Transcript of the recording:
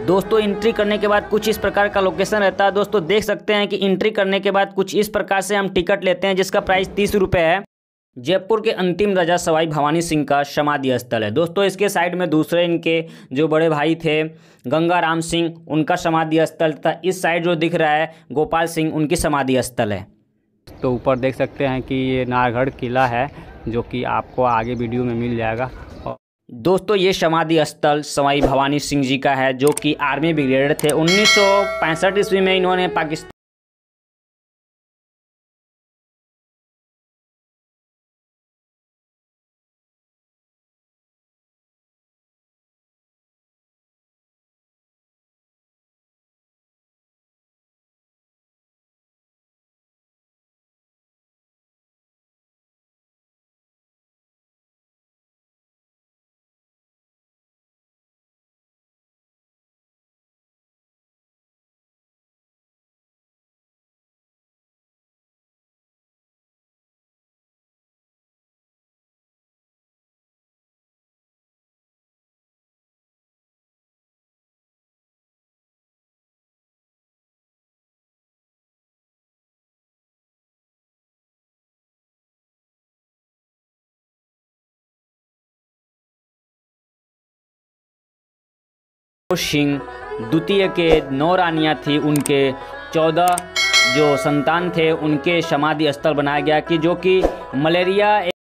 दोस्तों एंट्री करने के बाद कुछ इस प्रकार का लोकेशन रहता है। दोस्तों देख सकते हैं कि एंट्री करने के बाद कुछ इस प्रकार से हम टिकट लेते हैं जिसका प्राइस 30 रुपये है। जयपुर के अंतिम राजा सवाई भवानी सिंह का समाधि स्थल है। दोस्तों इसके साइड में दूसरे इनके जो बड़े भाई थे गंगा राम सिंह, उनका समाधि स्थल था। इस साइड जो दिख रहा है गोपाल सिंह, उनकी समाधि स्थल है। तो ऊपर देख सकते हैं कि ये नाहरगढ़ किला है, जो कि आपको आगे वीडियो में मिल जाएगा। दोस्तों ये समाधि स्थल सवाई भवानी सिंह जी का है, जो कि आर्मी ब्रिगेडियर थे। 1965 ईस्वी में इन्होंने पाकिस्तान सिंह द्वितीय के 9 रानियाँ थी, उनके 14 जो संतान थे उनके समाधि स्थल बनाया गया कि जो कि मलेरिया